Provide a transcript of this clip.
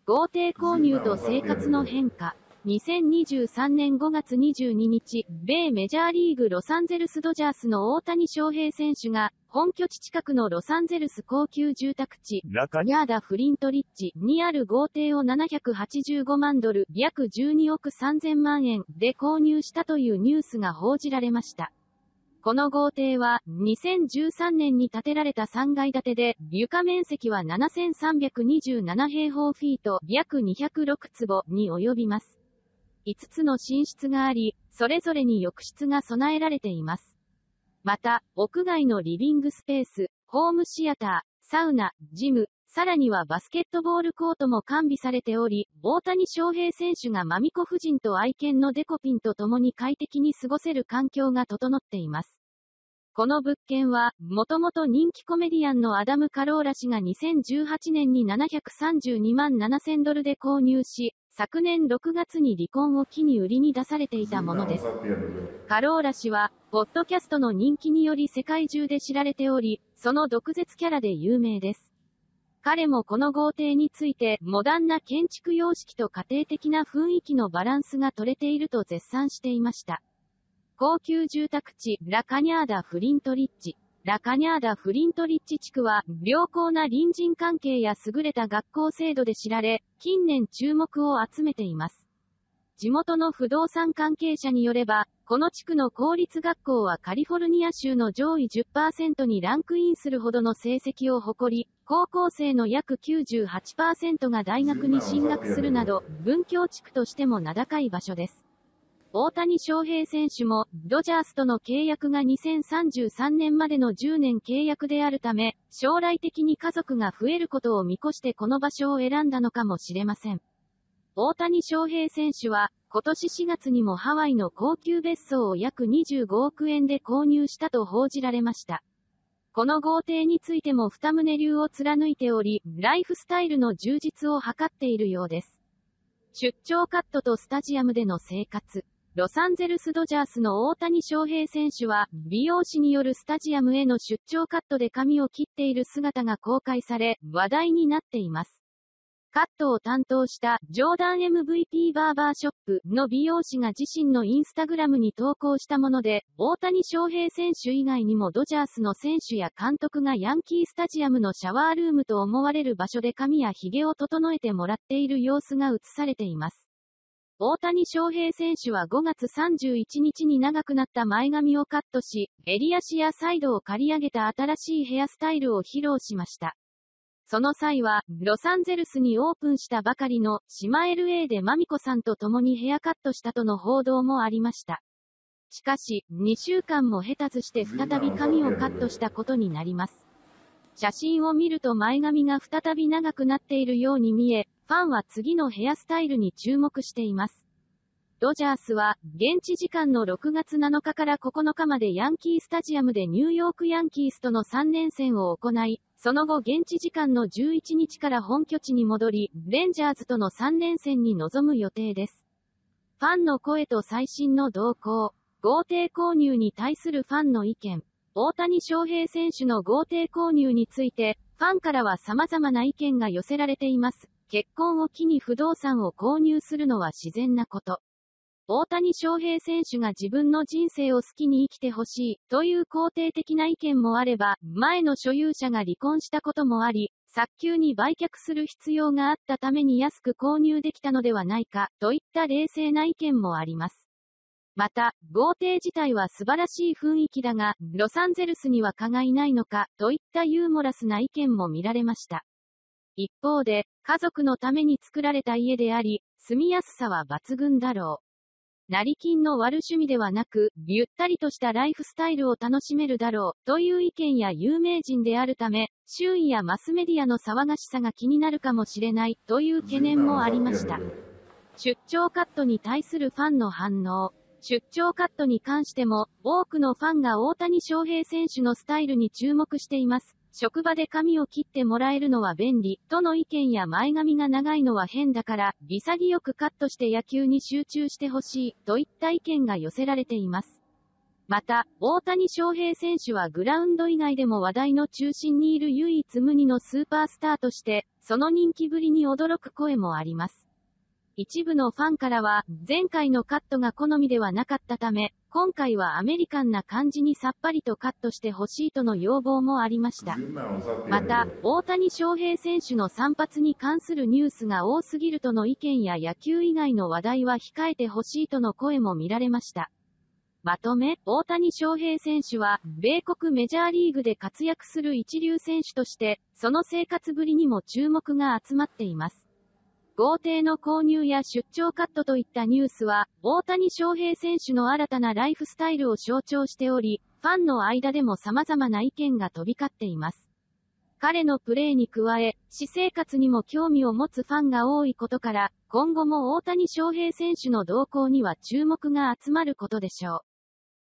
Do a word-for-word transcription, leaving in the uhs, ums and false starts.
豪邸購入と生活の変化。にせんにじゅうさんねんごがつにじゅうににち、米メジャーリーグロサンゼルスドジャースの大谷翔平選手が、本拠地近くのロサンゼルス高級住宅地、ラカニャーダ・フリントリッジにある豪邸をななひゃくはちじゅうごまんドル、約じゅうにおくさんぜんまんえんで購入したというニュースが報じられました。この豪邸は、にせんじゅうさんねんに建てられたさんがい建てで、床面積はななせんさんびゃくにじゅうななへいほうフィート、約にひゃくろくつぼに及びます。いつつの寝室があり、それぞれに浴室が備えられています。また、屋外のリビングスペース、ホームシアター、サウナ、ジム、さらにはバスケットボールコートも完備されており、大谷翔平選手がマミコ夫人と愛犬のデコピンと共に快適に過ごせる環境が整っています。この物件は、もともと人気コメディアンのアダム・カローラ氏がにせんじゅうはちねんにななひゃくさんじゅうにまんななせんドルで購入し、昨年ろくがつに離婚を機に売りに出されていたものです。カローラ氏は、ポッドキャストの人気により世界中で知られており、その毒舌キャラで有名です。彼もこの豪邸について、モダンな建築様式と家庭的な雰囲気のバランスが取れていると絶賛していました。高級住宅地、ラカニャーダ・フリントリッジ。ラカニャーダ・フリントリッジ地区は、良好な隣人関係や優れた学校制度で知られ、近年注目を集めています。地元の不動産関係者によれば、この地区の公立学校はカリフォルニア州の上位 じゅっパーセント にランクインするほどの成績を誇り、高校生の約 きゅうじゅうはちパーセント が大学に進学するなど、文教地区としても名高い場所です。大谷翔平選手も、ドジャースとの契約がにせんさんじゅうさんねんまでのじゅうねん契約であるため、将来的に家族が増えることを見越してこの場所を選んだのかもしれません。大谷翔平選手は、今年しがつにもハワイの高級別荘を約にじゅうごおくえんで購入したと報じられました。この豪邸についても二棟流を貫いており、ライフスタイルの充実を図っているようです。出張カットとスタジアムでの生活。ロサンゼルスドジャースの大谷翔平選手は、美容師によるスタジアムへの出張カットで髪を切っている姿が公開され、話題になっています。カットを担当した、ジョーダン エムブイピー バーバーショップの美容師が自身のインスタグラムに投稿したもので、大谷翔平選手以外にもドジャースの選手や監督がヤンキースタジアムのシャワールームと思われる場所で髪や髭を整えてもらっている様子が映されています。大谷翔平選手はごがつさんじゅういちにちに長くなった前髪をカットし、襟足やサイドを刈り上げた新しいヘアスタイルを披露しました。その際は、ロサンゼルスにオープンしたばかりの、シマ エルエー でマミコさんと共にヘアカットしたとの報道もありました。しかし、にしゅうかんも経たずして再び髪をカットしたことになります。写真を見ると前髪が再び長くなっているように見え、ファンは次のヘアスタイルに注目しています。ドジャースは、現地時間のろくがつなのかからここのかまでヤンキースタジアムでニューヨークヤンキースとのさんれんせんを行い、その後現地時間のじゅういちにちから本拠地に戻り、レンジャーズとのさんれんせんに臨む予定です。ファンの声と最新の動向、豪邸購入に対するファンの意見、大谷翔平選手の豪邸購入について、ファンからは様々な意見が寄せられています。結婚を機に不動産を購入するのは自然なこと。大谷翔平選手が自分の人生を好きに生きてほしい、という肯定的な意見もあれば、前の所有者が離婚したこともあり、早急に売却する必要があったために安く購入できたのではないか、といった冷静な意見もあります。また、豪邸自体は素晴らしい雰囲気だが、ロサンゼルスには蚊がいないのか、といったユーモラスな意見も見られました。一方で、家族のために作られた家であり、住みやすさは抜群だろう。成金の悪趣味ではなく、ゆったりとしたライフスタイルを楽しめるだろう、という意見や有名人であるため、周囲やマスメディアの騒がしさが気になるかもしれない、という懸念もありました。出張カットに対するファンの反応。出張カットに関しても、多くのファンが大谷翔平選手のスタイルに注目しています。職場で髪を切ってもらえるのは便利、との意見や前髪が長いのは変だから、潔くカットして野球に集中してほしい、といった意見が寄せられています。 また、大谷翔平選手はグラウンド以外でも話題の中心にいる唯一無二のスーパースターとして、その人気ぶりに驚く声もあります。一部のファンからは、前回のカットが好みではなかったため、今回はアメリカンな感じにさっぱりとカットしてほしいとの要望もありました。また、大谷翔平選手の散髪に関するニュースが多すぎるとの意見や野球以外の話題は控えてほしいとの声も見られました。まとめ、大谷翔平選手は、米国メジャーリーグで活躍する一流選手として、その生活ぶりにも注目が集まっています。豪邸の購入や出張カットといったニュースは、大谷翔平選手の新たなライフスタイルを象徴しており、ファンの間でも様々な意見が飛び交っています。彼のプレーに加え、私生活にも興味を持つファンが多いことから、今後も大谷翔平選手の動向には注目が集まることでしょう。